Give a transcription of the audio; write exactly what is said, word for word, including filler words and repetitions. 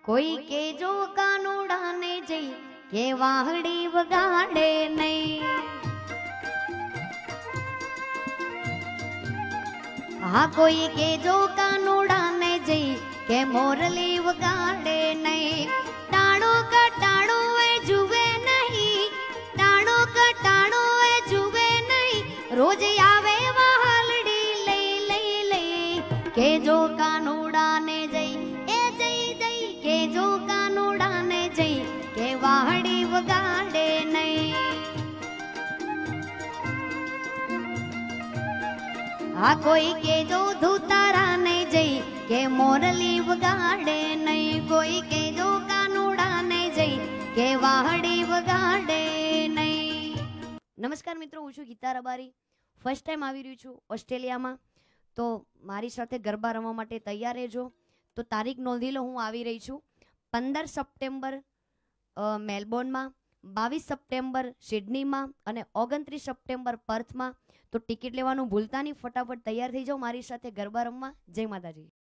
કોઈ કે જો કાનુડાને જઈ કે વાહડી વગાડે નહીં. હા કોઈ કે જો કાનુડાને જઈ કે મોરલી વગાડે નહીં. ટાણો કટાણો એ જુએ નહીં, ટાણો કટાણો એ જુએ નહીં, રોજ આવે વાહલડી લઈ લઈ લઈ. કે જો કાનુડાને જઈ એ જઈ જઈ કે જો કાનુડાને જઈ કે વાહડી વગાડે નહીં. હા કોઈ કે જો ધુતારાને જઈ કે મોરલી વગાડે નહીં. કોઈ કે જો કાનુડાને જઈ કે વાહડી વગાડે નહીં. નમસ્કાર મિત્રો, હું છું ગીતા રબારી. ફર્સ્ટ ટાઈમ આવી રહ્યું છું ઓસ્ટ્રેલિયામાં, તો મારી સાથે ગરબા રમવા માટે તૈયાર રહેજો. તો તારીખ નોંધી લો, હું આવી રહી છું પંદર સપ્ટેમ્બર મેલબોર્નમાં, બાવીસ સપ્ટેમ્બર સિડનીમાં અને ઓગણત્રીસ સપ્ટેમ્બર પર્થમાં. તો ટિકિટ લેવાનું ભૂલતા નહીં, ફટાફટ તૈયાર થઈ જાઓ મારી સાથે ગરબા રમવા. જય માતાજી.